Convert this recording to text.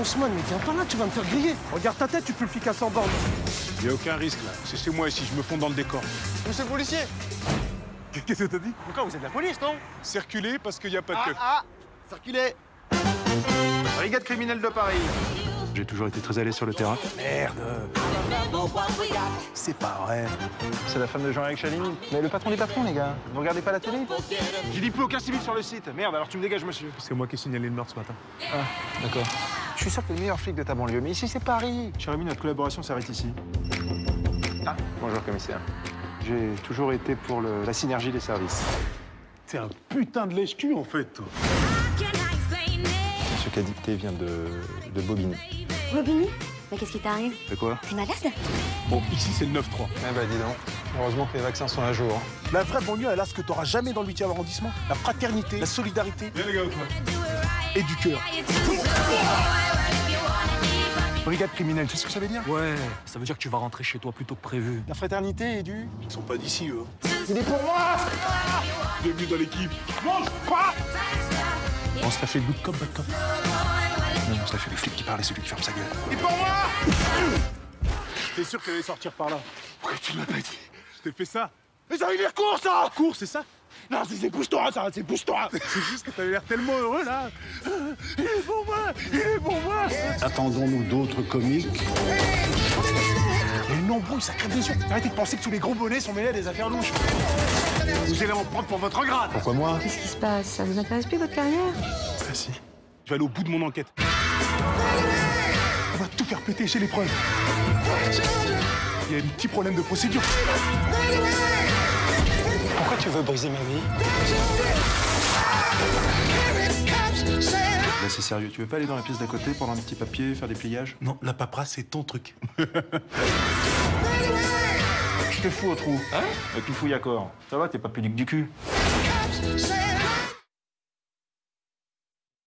Haussmann, mais viens pas là, tu vas me faire griller. Regarde ta tête, tu peux le flic à 100 bornes. Y a aucun risque là. C'est chez moi ici, je me fonds dans le décor. Monsieur le policier! Qu'est-ce que t'as dit? Pourquoi vous êtes de la police, non? Circuler parce qu'il n'y a pas de keuf. Circulez! Brigade criminelle de Paris. J'ai toujours été très à l'aise sur le terrain. Merde! C'est pas vrai. C'est la femme de Jean-Éric Chaligny. Mais le patron des patrons, les gars. Vous regardez pas la télé? J'ai dit plus aucun civil sur le site. Merde, alors tu me dégages, monsieur. C'est moi qui ai signalé le meurtre ce matin. Ah, d'accord. Je suis sûr que t'es le meilleur flic de ta banlieue. Mais ici, c'est Paris. Cher ami, notre collaboration s'arrête ici. Ah, bonjour, commissaire. J'ai toujours été pour la synergie des services. T'es un putain de lèche-cul en fait, toi. Ce qu'a dicté vient de Bobigny. Bobigny? Mais qu'est-ce qui t'arrive? De quoi? T'es malade? Bon, ici c'est le 9-3. Eh ben, dis donc. Heureusement que les vaccins sont à jour. La vraie banlieue, elle a ce que t'auras jamais dans le 8e arrondissement. La fraternité, la solidarité Viens les gars, toi. et du cœur. Brigade criminelle, tu sais ce que ça veut dire? Ouais, ça veut dire que tu vas rentrer chez toi plus tôt que prévu. La fraternité et du... Ils sont pas d'ici, eux. Il est pour moi! Bienvenue dans l'équipe. On se la fait good cop, bad cop. Non, ça fait le flic qui parle et celui qui ferme sa gueule. Il est pour moi! T'es sûr qu'elle allait sortir par là? Pourquoi tu m'as pas dit? Je t'ai fait ça. Mais ça veut dire cours, ça! Cours, c'est ça? Non, c'est pousse-toi, ça, c'est pousse-toi! C'est juste que t'avais l'air tellement heureux, là. Il est pour moi! Il est pour moi! Attendons-nous d'autres comiques? Il y a une embrouille, ça crève des yeux. Arrêtez de penser que tous les gros bonnets sont mêlés à des affaires louches. Vous allez en prendre pour votre grade. Pourquoi moi? Qu'est-ce qui se passe? Ça vous intéresse plus, votre carrière? Ah si. Je vais aller au bout de mon enquête. On va tout faire péter chez les preuves. Il y a un petit problème de procédure. Pourquoi tu veux briser ma vie? Là, c'est sérieux. Tu veux pas aller dans la pièce d'à côté, prendre un petit papier, faire des pliages? Non, la paperasse, c'est ton truc. Je te fous au trou. Hein? Et tu fouilles à corps. Ça va, t'es pas pudique du cul.